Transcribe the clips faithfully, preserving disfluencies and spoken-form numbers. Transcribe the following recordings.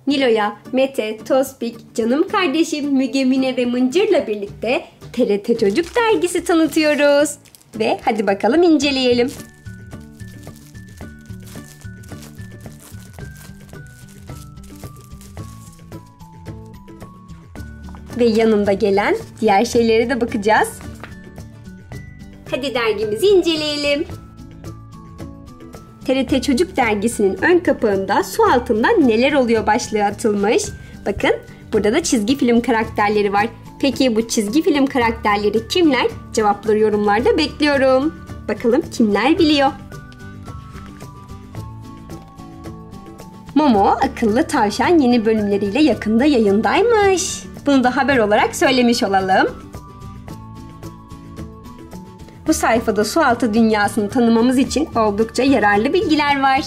Nilo'ya, Mete, Tospik, canım kardeşim Müge, Mine ve Mıncır'la birlikte T R T Çocuk Dergisi tanıtıyoruz. Ve hadi bakalım inceleyelim. Ve yanında gelen diğer şeylere de bakacağız. Hadi dergimizi inceleyelim. T R T Çocuk Dergisi'nin ön kapağında su altında neler oluyor başlığı atılmış. Bakın burada da çizgi film karakterleri var. Peki bu çizgi film karakterleri kimler? Cevapları yorumlarda bekliyorum. Bakalım kimler biliyor? Momo Akıllı Tavşan yeni bölümleriyle yakında yayındaymış. Bunu da haber olarak söylemiş olalım. Bu sayfada sualtı dünyasını tanımamız için oldukça yararlı bilgiler var.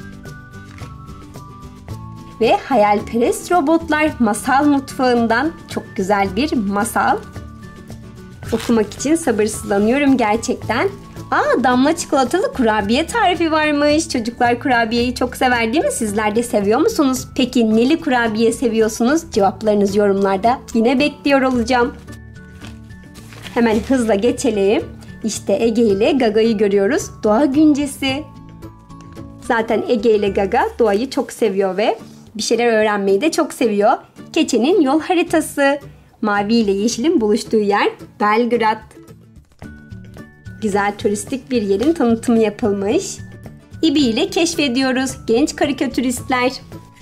Ve hayalperest robotlar masal mutfağından çok güzel bir masal. Okumak için sabırsızlanıyorum gerçekten. Aa, damla çikolatalı kurabiye tarifi varmış. Çocuklar kurabiyeyi çok sever değil mi? Sizler de seviyor musunuz? Peki neli kurabiye seviyorsunuz? Cevaplarınız yorumlarda. Yine bekliyor olacağım. Hemen hızla geçelim. İşte Ege ile Gaga'yı görüyoruz. Doğa güncesi. Zaten Ege ile Gaga doğayı çok seviyor ve bir şeyler öğrenmeyi de çok seviyor. Keçenin yol haritası. Mavi ile yeşilin buluştuğu yer Belgrad. Güzel turistik bir yerin tanıtımı yapılmış. İbi ile keşfediyoruz genç karikatüristler.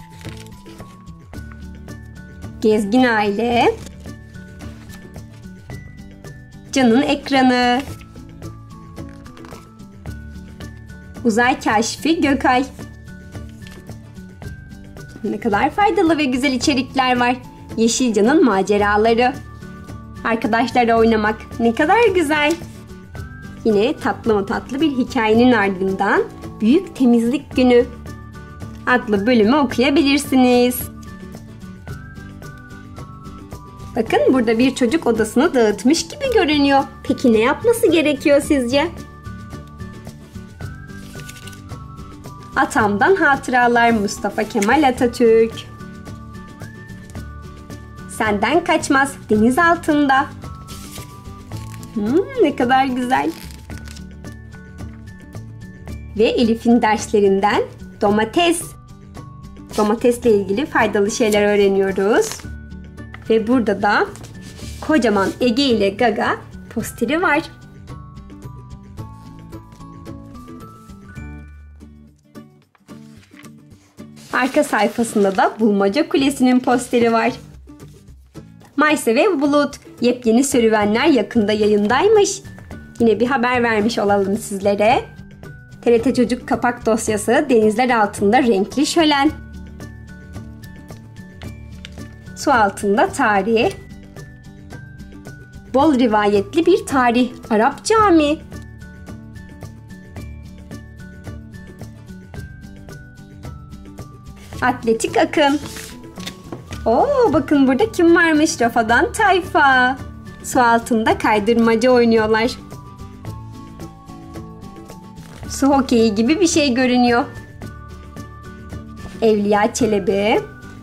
Gezgin aile. Can'ın ekranı. Uzay keşfi Gökay. Ne kadar faydalı ve güzel içerikler var. Yeşilcan'ın maceraları. Arkadaşlarla oynamak ne kadar güzel. Yine tatlı mı tatlı bir hikayenin ardından Büyük Temizlik Günü adlı bölümü okuyabilirsiniz. Bakın burada bir çocuk odasını dağıtmış gibi görünüyor. Peki ne yapması gerekiyor sizce? Atamdan hatıralar Mustafa Kemal Atatürk. Senden kaçmaz deniz altında. Hmm, ne kadar güzel. Ve Elif'in derslerinden domates. Domatesle ilgili faydalı şeyler öğreniyoruz. Ve burada da kocaman Ege ile Gaga posteri var. Arka sayfasında da Bulmaca Kulesi'nin posteri var. Mayse ve Bulut yepyeni serüvenler yakında yayındaymış. Yine bir haber vermiş olalım sizlere. T R T Çocuk kapak dosyası denizler altında renkli şölen. Su altında tarih. Bol rivayetli bir tarih. Arap Cami. Atletik akım. Oo, bakın burada kim varmış? Rafadan Tayfa. Su altında kaydırmaca oynuyorlar. Su hokeyi gibi bir şey görünüyor. Evliya Çelebi.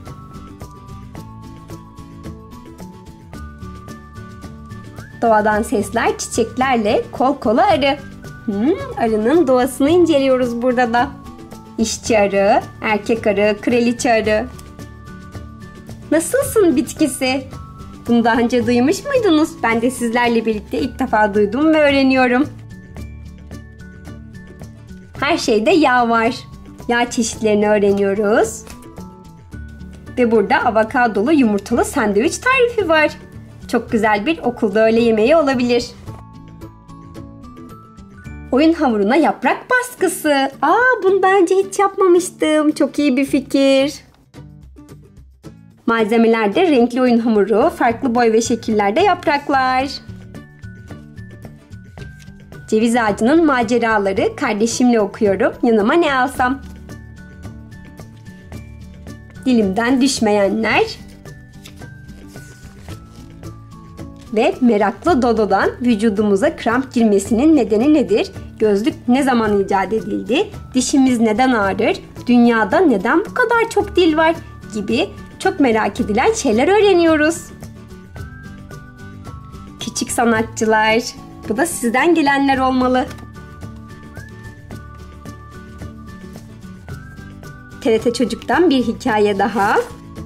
Doğadan sesler çiçeklerle kol kola arı. Hmm, arının doğasını inceliyoruz burada da. İşçi arı, erkek arı, kraliçe arı. Nasılsın bitkisi? Bunu daha önce duymuş muydunuz? Ben de sizlerle birlikte ilk defa duydum ve öğreniyorum. Her şeyde yağ var. Yağ çeşitlerini öğreniyoruz. Ve burada avokadolu yumurtalı sandviç tarifi var. Çok güzel bir okulda öğle yemeği olabilir. Oyun hamuruna yaprak baskısı. Aa, bunu daha önce hiç yapmamıştım. Çok iyi bir fikir. Malzemelerde renkli oyun hamuru, farklı boy ve şekillerde yapraklar. Ceviz ağacının maceraları. Kardeşimle okuyorum. Yanıma ne alsam? Dilimden düşmeyenler. Ve meraklı Dodo'dan vücudumuza kramp girmesinin nedeni nedir? Gözlük ne zaman icat edildi? Dişimiz neden ağrır? Dünyada neden bu kadar çok dil var? gibi çok merak edilen şeyler öğreniyoruz. Küçük sanatçılar. Bu da sizden gelenler olmalı. T R T Çocuk'tan bir hikaye daha.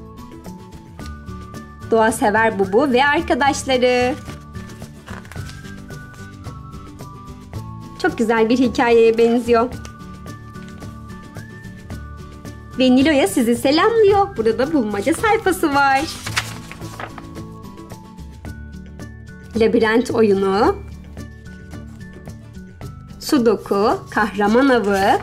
Doğa sever Bubu ve arkadaşları. Çok güzel bir hikayeye benziyor. Ve Nilo'ya sizi selamlıyor. Burada da bulmaca sayfası var. Labirent oyunu. Sudoku, kahraman avı.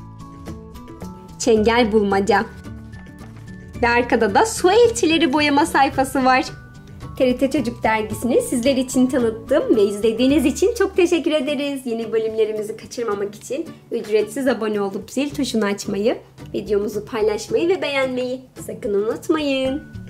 Çengel bulmaca. Ve arkada da su elçileri boyama sayfası var. T R T Çocuk dergisini sizler için tanıttım ve izlediğiniz için çok teşekkür ederiz. Yeni bölümlerimizi kaçırmamak için ücretsiz abone olup zil tuşunu açmayı, videomuzu paylaşmayı ve beğenmeyi sakın unutmayın.